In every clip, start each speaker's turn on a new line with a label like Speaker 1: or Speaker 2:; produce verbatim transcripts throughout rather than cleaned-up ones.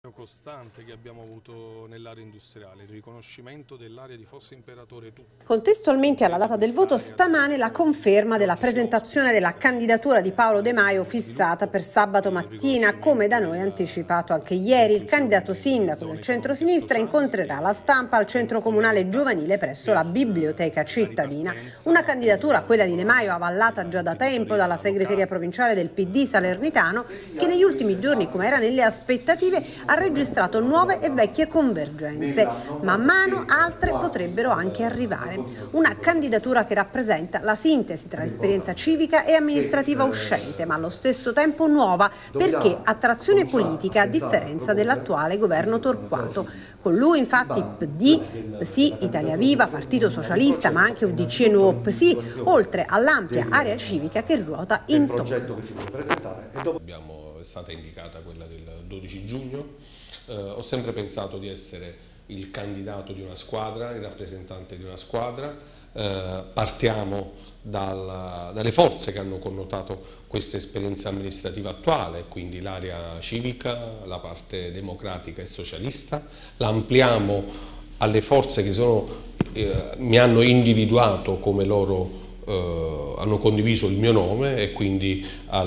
Speaker 1: costante che abbiamo avuto nell'area industriale, il riconoscimento dell'area di Fosse Imperatore.
Speaker 2: Contestualmente alla data del voto, stamane la conferma della presentazione della candidatura di Paolo De Maio fissata per sabato mattina, come da noi anticipato anche ieri. Il candidato sindaco del centro-sinistra incontrerà la stampa al centro comunale giovanile presso la biblioteca cittadina. Una candidatura, quella di De Maio, avallata già da tempo dalla segreteria provinciale del P D salernitano, che negli ultimi giorni, come era nelle aspettative, ha registrato nuove e vecchie convergenze. Man mano altre potrebbero anche arrivare. Una candidatura che rappresenta la sintesi tra l'esperienza civica e amministrativa uscente, ma allo stesso tempo nuova, perché ha trazione politica a differenza dell'attuale governo Torquato. Con lui infatti P D, P S I, Italia Viva, Partito Socialista, ma anche U D C e Nuovo P S I, oltre all'ampia area civica che ruota intorno.
Speaker 3: Abbiamo, è stata indicata quella del dodici giugno. Eh, ho sempre pensato di essere il candidato di una squadra, il rappresentante di una squadra. Eh, partiamo dal, dalle forze che hanno connotato questa esperienza amministrativa attuale, quindi l'area civica, la parte democratica e socialista, la ampliamo alle forze che sono, eh, mi hanno individuato come loro, eh, hanno condiviso il mio nome, e quindi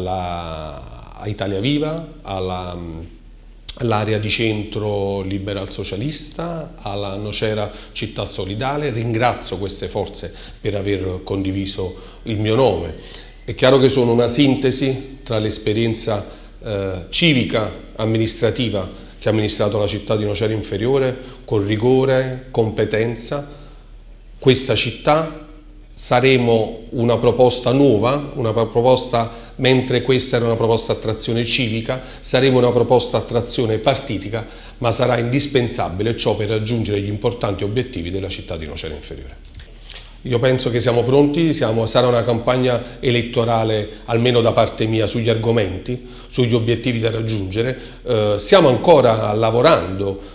Speaker 3: alla, a Italia Viva, alla all'area di centro liberal socialista, alla Nocera Città Solidale. Ringrazio queste forze per aver condiviso il mio nome. È chiaro che sono una sintesi tra l'esperienza eh, civica amministrativa che ha amministrato la città di Nocera Inferiore con rigore, competenza. Questa città saremo una proposta nuova, una proposta, mentre questa era una proposta a trazione civica, saremo una proposta a trazione partitica, ma sarà indispensabile ciò per raggiungere gli importanti obiettivi della città di Nocera Inferiore. Io penso che siamo pronti, siamo, sarà una campagna elettorale, almeno da parte mia, sugli argomenti, sugli obiettivi da raggiungere. Eh, stiamo ancora lavorando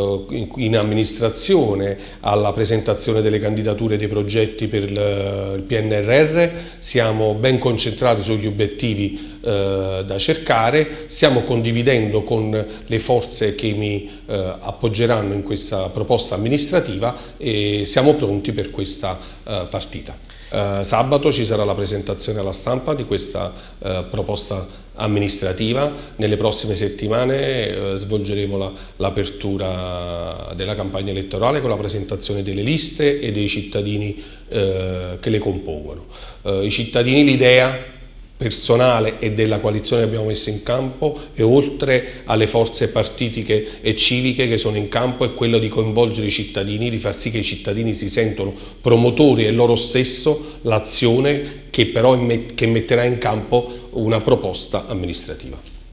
Speaker 3: in amministrazione alla presentazione delle candidature dei progetti per il P N R R, siamo ben concentrati sugli obiettivi eh, da cercare, stiamo condividendo con le forze che mi eh, appoggeranno in questa proposta amministrativa e siamo pronti per questa eh, partita. Eh, sabato ci sarà la presentazione alla stampa di questa eh, proposta amministrativa. Nelle prossime settimane eh, svolgeremo l'apertura la, della campagna elettorale con la presentazione delle liste e dei cittadini eh, che le compongono. Eh, I cittadini, l'idea personale e della coalizione che abbiamo messo in campo, e oltre alle forze partitiche e civiche che sono in campo, è quello di coinvolgere i cittadini, di far sì che i cittadini si sentono promotori e loro stesso l'azione che però che metterà in campo una proposta amministrativa.